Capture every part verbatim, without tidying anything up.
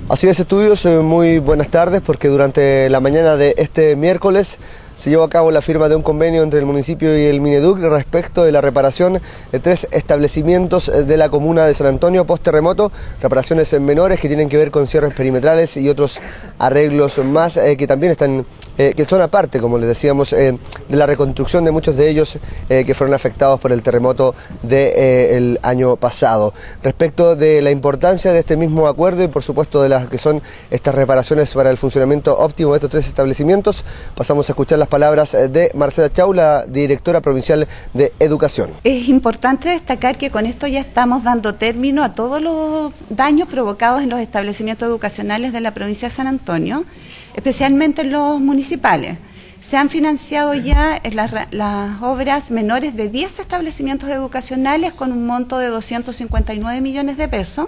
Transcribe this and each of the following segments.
Así es, estudios, muy buenas tardes, porque durante la mañana de este miércoles se llevó a cabo la firma de un convenio entre el municipio y el Mineduc respecto de la reparación de tres establecimientos de la comuna de San Antonio post-terremoto, reparaciones menores que tienen que ver con cierres perimetrales y otros arreglos más eh, que también están, eh, que son aparte, como les decíamos, eh, de la reconstrucción de muchos de ellos eh, que fueron afectados por el terremoto del de, eh, año pasado. Respecto de la importancia de este mismo acuerdo y por supuesto de las que son estas reparaciones para el funcionamiento óptimo de estos tres establecimientos, pasamos a escuchar las palabras de Marcela Chau, la directora provincial de Educación. Es importante destacar que con esto ya estamos dando término a todos los daños provocados en los establecimientos educacionales de la provincia de San Antonio, especialmente en los municipales. Se han financiado ya las, las obras menores de diez establecimientos educacionales con un monto de doscientos cincuenta y nueve millones de pesos,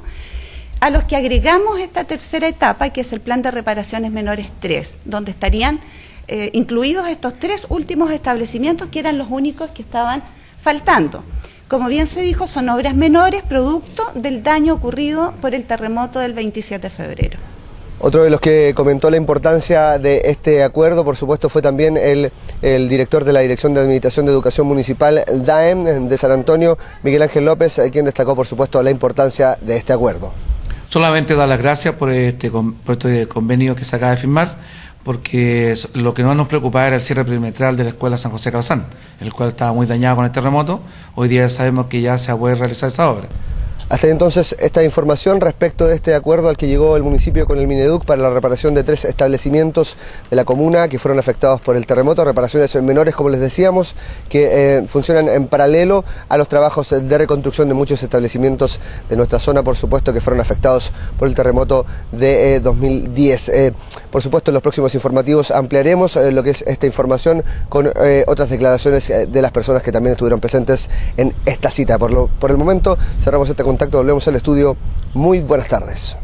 a los que agregamos esta tercera etapa, que es el plan de reparaciones menores tres, donde estarían eh, incluidos estos tres últimos establecimientos que eran los únicos que estaban faltando. Como bien se dijo, son obras menores producto del daño ocurrido por el terremoto del veintisiete de febrero. Otro de los que comentó la importancia de este acuerdo, por supuesto, fue también el, el director de la Dirección de Administración de Educación Municipal, D A E M, de San Antonio, Miguel Ángel López, quien destacó, por supuesto, la importancia de este acuerdo. Solamente dar las gracias por este, por este convenio que se acaba de firmar, porque lo que no nos preocupaba era el cierre perimetral de la escuela San José Calzán, el cual estaba muy dañado con el terremoto. Hoy día sabemos que ya se puede realizar esa obra. Hasta entonces, esta información respecto de este acuerdo al que llegó el municipio con el Mineduc para la reparación de tres establecimientos de la comuna que fueron afectados por el terremoto, reparaciones menores, como les decíamos, que eh, funcionan en paralelo a los trabajos de reconstrucción de muchos establecimientos de nuestra zona, por supuesto, que fueron afectados por el terremoto de eh, dos mil diez. Eh, por supuesto, en los próximos informativos ampliaremos eh, lo que es esta información con eh, otras declaraciones eh, de las personas que también estuvieron presentes en esta cita. Por, lo, por el momento, cerramos este contacto. Volvemos al estudio. Muy buenas tardes.